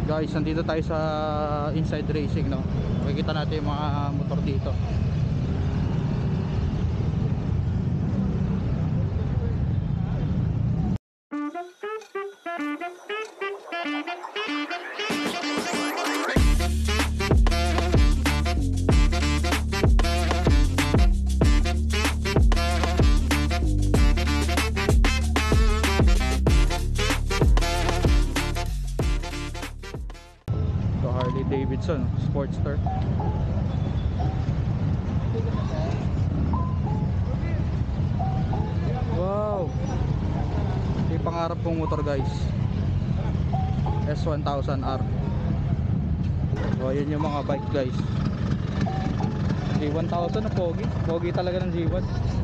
Guys, nandito tayo sa Inside Racing, no? Makikita natin yung mga motor dito. Harley Davidson Sportster. Wow, ito yung pangarap kong motor, guys. S1000R. So ayun yung mga bike, guys. G1000 na pogi. Pogi talaga ng G1.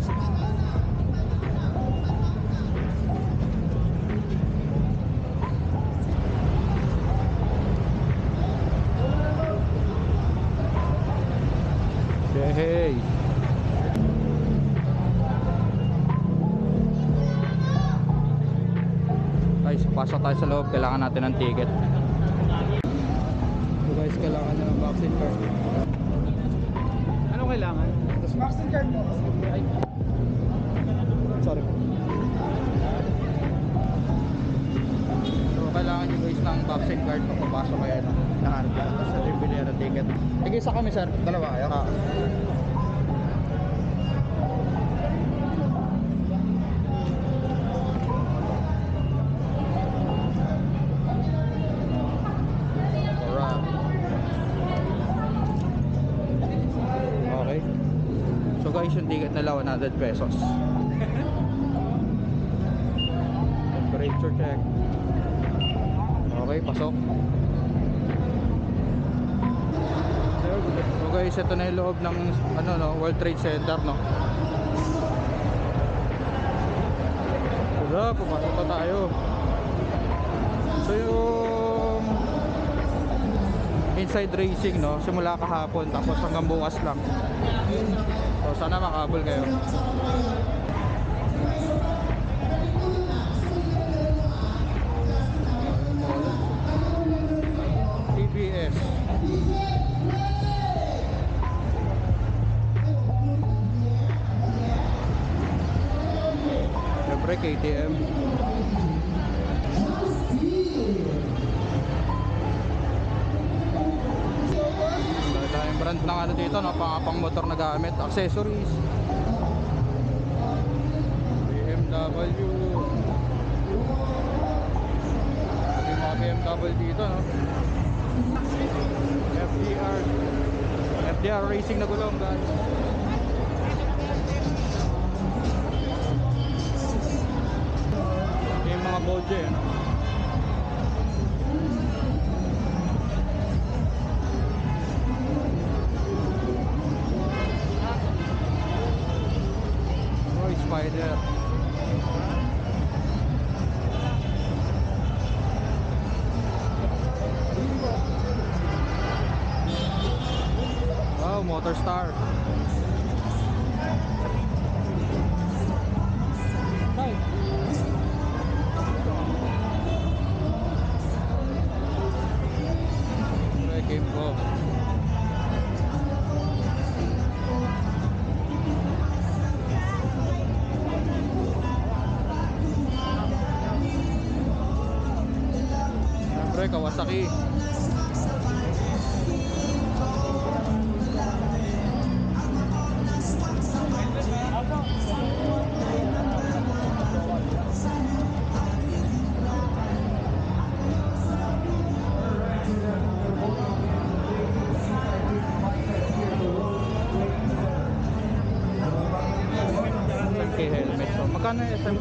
Hey, guys, pasok tayo sa loob. Kailangan natin ng ticket. So guys, kailangan na ng vaccine card. Anong kailangan? Vaccine card po. Ay, sorry. So kailangan nyo, guys, ng vaccine card pag papasok kayo, no? Nahanap lang sa tribunal ng ticket. Sige, isa kami, sir. Dalawa kayo? Okay. So guys, yung ticket nila 100 pesos. Temperature check. Okay, pasok. So guys, ito na yung loob ng ano, no, World Trade Center, no. So, pumasok pa tayo. So yung Inside Racing, no, simula kahapon tapos hanggang bukas lang. So sana makahabol kayo. TBS. Siyempre KTM. Daming brand ng ano dito, no? Pang motor na gamit, accessories. BMW. Yung mga BMW dito, no? FDR Racing na gulong, guys. Yung mga Bolge, no? Spider. Wow, Motorstar. Game po. Kawasaki. SMK helmet. So, magkano yung SMK?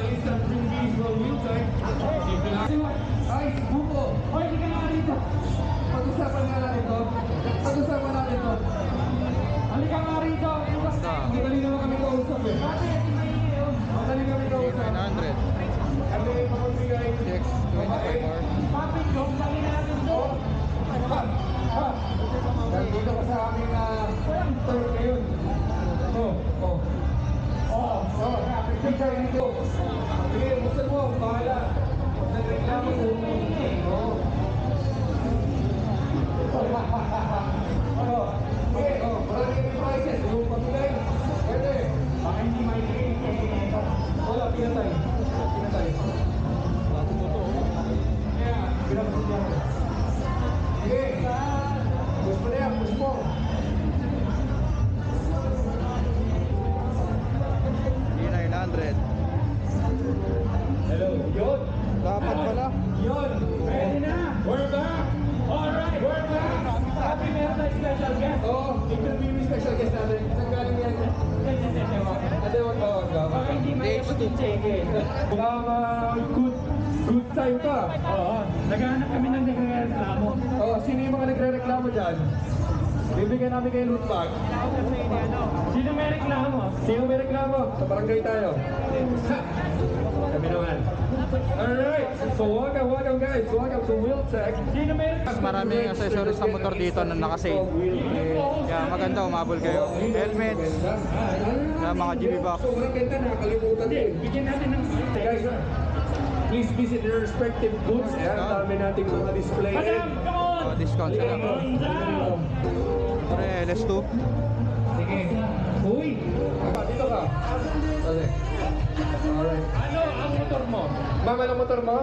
Ay, buko! Hoy, hindi ka nga dito! Pag-usapan nga natin to. Pag-usapan natin to. Halika nga rito! Magaling naman kami kausap eh. Magaling kami kausap. 900. Ano yung magbigay? 625R. Papit, yung galing natin to. Dito ka sa amin na tour ngayon. Picture dito. Sige, buksan mo. Bahala. Huwag na reklamo. Sige. Push mo na yan, push mo. D900. Hello. Yun. Dapat pala. Yun. Ready na. We're back. Alright. We're back. Happy meron tayo special guest. Oo. Interview yung special guest natin. Saan galing yan? Ate, wag ba? Hindi may Next to Good time ka. Oo. Naghahanap kami ng nagreklamo. Oo, sino yung mga nagre-reklamo dyan? Bibigyan namin kayo loot bag. Sino may reklamo? Sino may reklamo? Sa barangay tayo. Ha! Kami naman. Alright, so welcome guys. Welcome to Wheeltech. Sino may reklamo? Maraming accessories ng motor dito na nakasale. Kaya maganda, umabol kayo. Helmets, mga GB box. So, ang ganda, nakakalimutan din. Bigyan natin ng... Guys, please visit their respective booths. Ayan, ang dami nating mga display. Madam, come on! Discount sila. Pre, LS2. Sige. Uy! Dito ka. Okay. Alright. Ano ang motor mo? Ma'am, anong motor mo?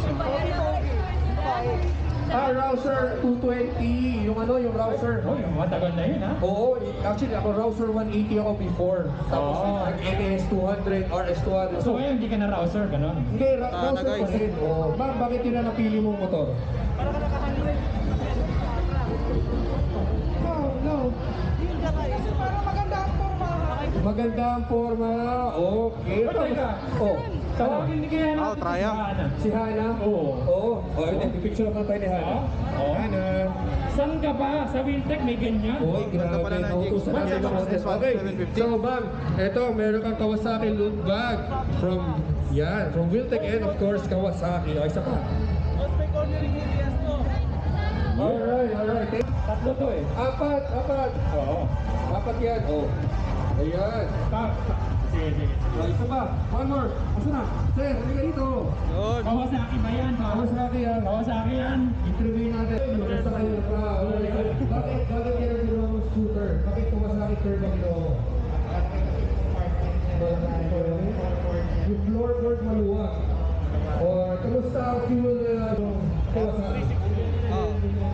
Rouser 220. Yung Rouser. Oh, yung matagal na yun, ha? Oo, actually ako Rouser 180 ako before. Tapos Oh. NS 200, RS 200. So ngayon, hindi ka na rouser, gano'n? Hindi, Sana, Rouser guys. pa rin. Oo. Ma'am, bakit yun na napili mong motor? No. Maganda ang forma. Okay. Teka. Oh. Tawagin ni kaya Oh, try out. Si Hana? Oo. Oo. Oh, ito, picture naman tayo ni Hana. Oo. Hana. Saan ka ba? Sa Wheeltech may ganyan? Uy, Ganda pala grabe. ng Nautusan Jigs. natin ng contest. S1 Okay. 750. So, ma'am, eto, meron kang Kawasaki loot bag from Wheeltech and of course, Kawasaki. Okay, isa pa. Alright. Tatlo to eh. Apat. Oo. Apat yan. Oh. Ayan. Sige. Oh, isa pa. One more. Asa na? Sir, halika dito. Yun. Kawasaki ba yan? Kawasaki yan. Kawasaki yan. Interview natin. Basta kayo pa. Bakit yan ang ginawa mo scooter? Bakit Kawasaki third ang ginawa mo? Yung floorboard maluwag. Or kamusta ang fuel Kawasaki? Oh.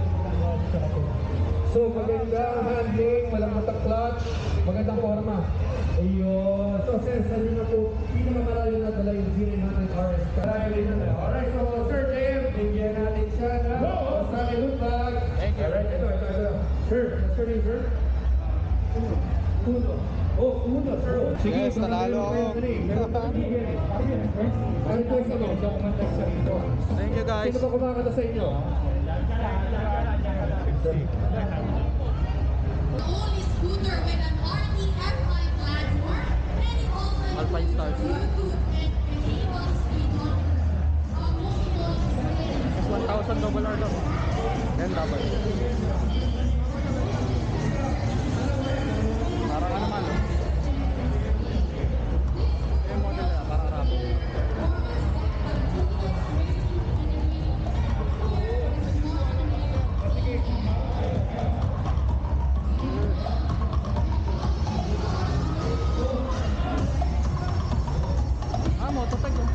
So maganda ang handling, walang matak-clutch, magandang forma. Ayun. So sir, saan nyo na po pinakamalayo na dala yung 0900 RS? Alright, so Sir JM, bigyan natin siya na Kawasaki loot bag. Thank you. Alright, ito. Sir, what's your name, sir? Uno. Oh, Uno, sir. Sige, Yes, nanalo ako. Ano po isa mo? Thank you guys. Sino ba kumakanta sa inyo? The only scooter with an RTFI platform, and it also Alpine includes Stars. Bluetooth and enables multiple displays. 1,000 double R daw. Yan dapat. Parang ano man. Yung model na, parang rapo. Motopeg oh.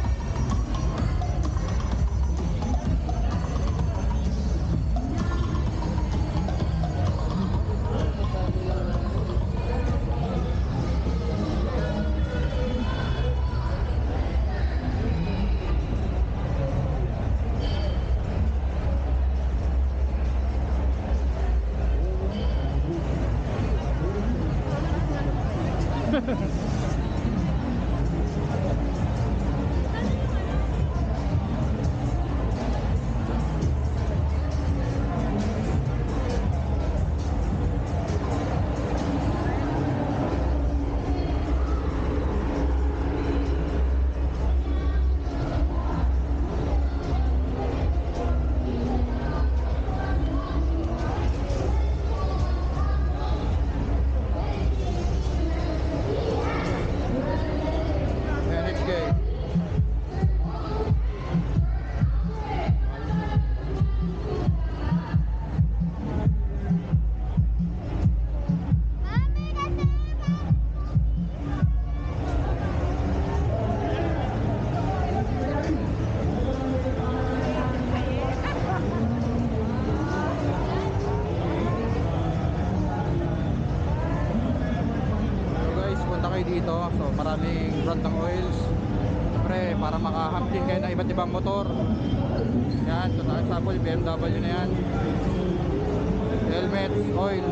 dito. So maraming brand ng oils. Siyempre para makahampin kayo ng iba't ibang motor. Yan, so example BMW na yan. Helmet, oil.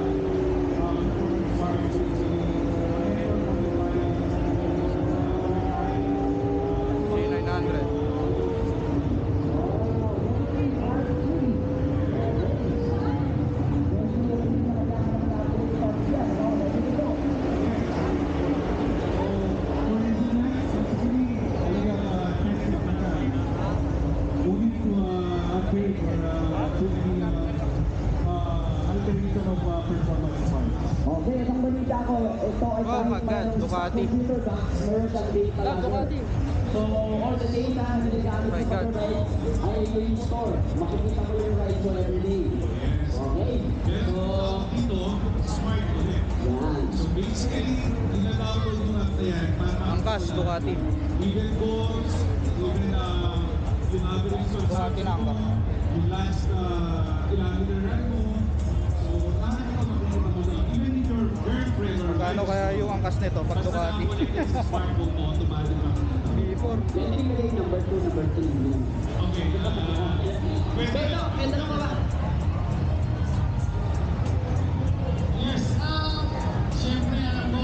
C900. Okay, isang balita ko. Ito ay Oh my God, Ducati. Computer box, meron siyang data logger. So, all the data na ginagamit My sa God. motorbike ay yung store. Makikita mo yung ride mo every day. Okay? So, Dito, smart ulit. yan. So basically, nilalawag yung app na yan para Angkas, Ducati. even goals, even yung average Ducati na angkas. yung last kilometer run mo. So lahat ito makikita mo na even if your girlfriend or Magkano kaya yung angkas nito pag Ducati? sa smartphone mo, automatic makikita. B4. Yan yung number 2, number 3. Okay. Pwede. Ganda na ba? Yes. Siyempre alam mo,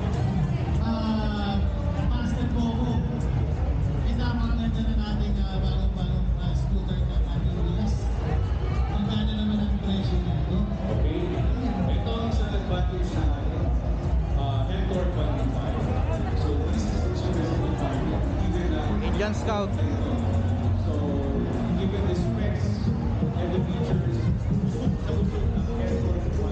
master ko ako. Pinapakaganda na natin bagong scooter na ating release. Magkano naman ang presyo nito? Okay. Ito ang isang advantage sa atin. Mentor 25. So this is the cheapest in the market. Indian Scout. So given the specs and the features, busog na busog ng Mentor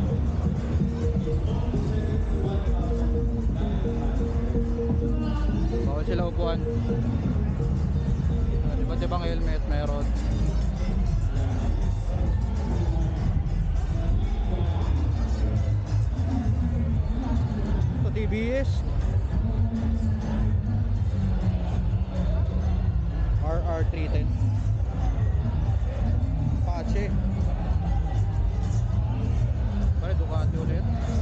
25. Bawal sila upuan. Iba't ibang helmet meron. Ito TBS. RR310. Apache. Pare Ducati ulit.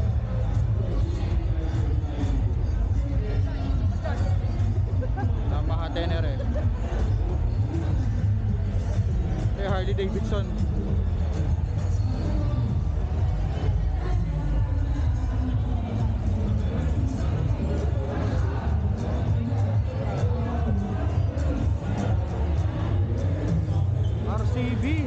Yamaha Tenere. Harley Davidson. RCB.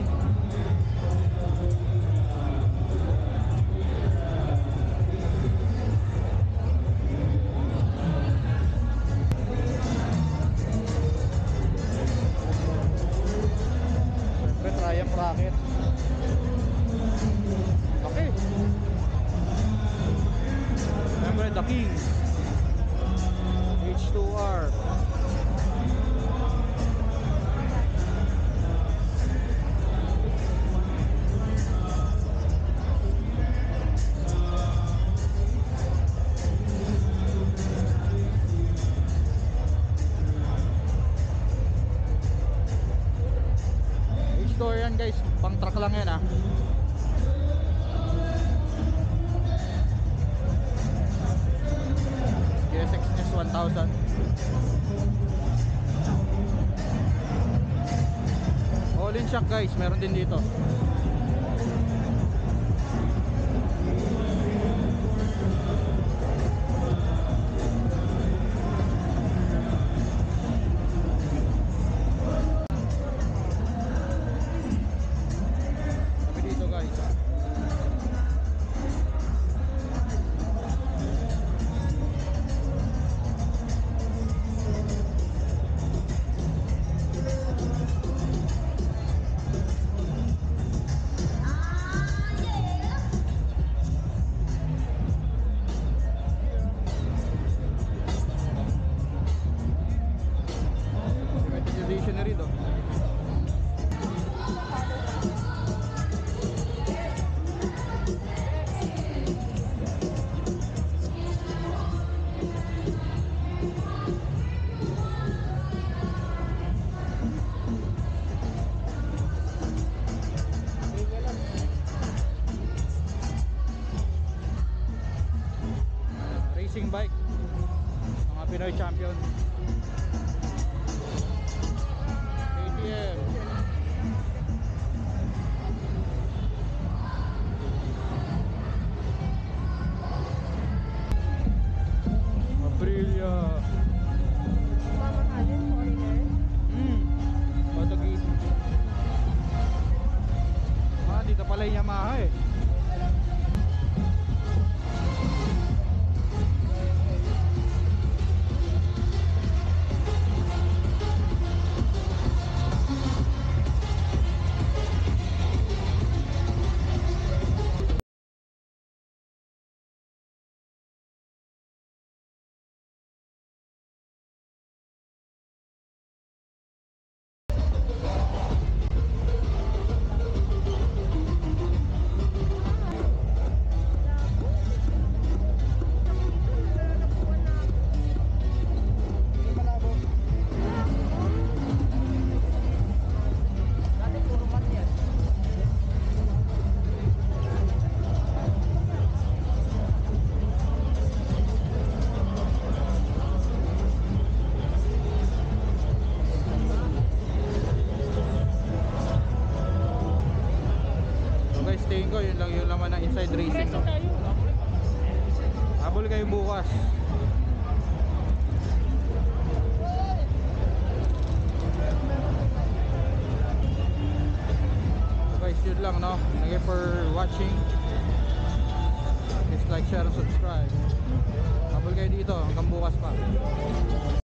Siyempre Triumph Rocket. Okay. Siyempre The King. H2R. H2R yan guys, pang truck lang yan ah. GSX S1000. All-in shock guys, meron din dito. Kami dito guys. Pinoy champion. KTM. Aprilia. Mamahalin, foreigner. Portuguese. Dito pala yung Yamaha eh. Tingin ko yun lang yung laman ng Inside Racing, no? Habol kayo bukas. So guys, yun lang, no? Thank you for watching. Please like, share, and subscribe. Habol kayo dito hanggang bukas pa.